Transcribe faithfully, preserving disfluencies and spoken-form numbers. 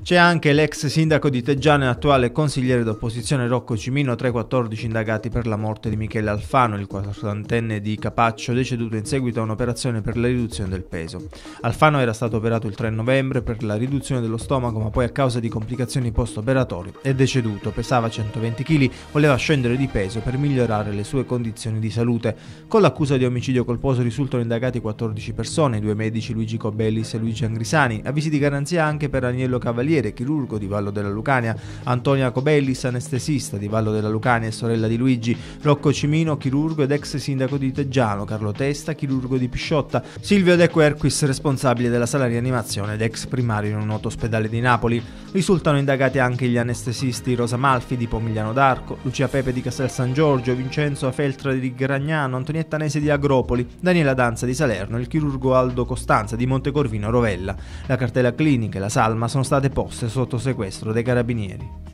C'è anche l'ex sindaco di Teggiano e attuale consigliere d'opposizione Rocco Cimino tra i quattordici indagati per la morte di Michele Alfano, il quarantenne di Capaccio, deceduto in seguito a un'operazione per la riduzione del peso. Alfano era stato operato il tre novembre per la riduzione dello stomaco, ma poi a causa di complicazioni post-operatorie è deceduto. Pesava centoventi chili, voleva scendere di peso per migliorare le sue condizioni di salute. Con l'accusa di omicidio colposo risultano indagati quattordici persone, due medici, Luigi Cobellis e Luigi Angrisani, avvisi di garanzia anche per Agnello Cavaliere, chirurgo di Vallo della Lucania, Antonia Cobellis, anestesista di Vallo della Lucania e sorella di Luigi, Rocco Cimino, chirurgo ed ex sindaco di Teggiano, Carlo Testa, chirurgo di Pisciotta, Silvio De Querquis, responsabile della sala rianimazione ed ex primario in un noto ospedale di Napoli. Risultano indagati anche gli anestesisti Rosa Malfi di Pomigliano d'Arco, Lucia Pepe di Castel San Giorgio, Vincenzo Feltra di Gragnano, Antonietta Nese di Agropoli, Daniela Danza di Salerno e il chirurgo Aldo Costanza di Montecorvino Rovella. La cartella clinica e la salma sono state poste sotto sequestro dei carabinieri.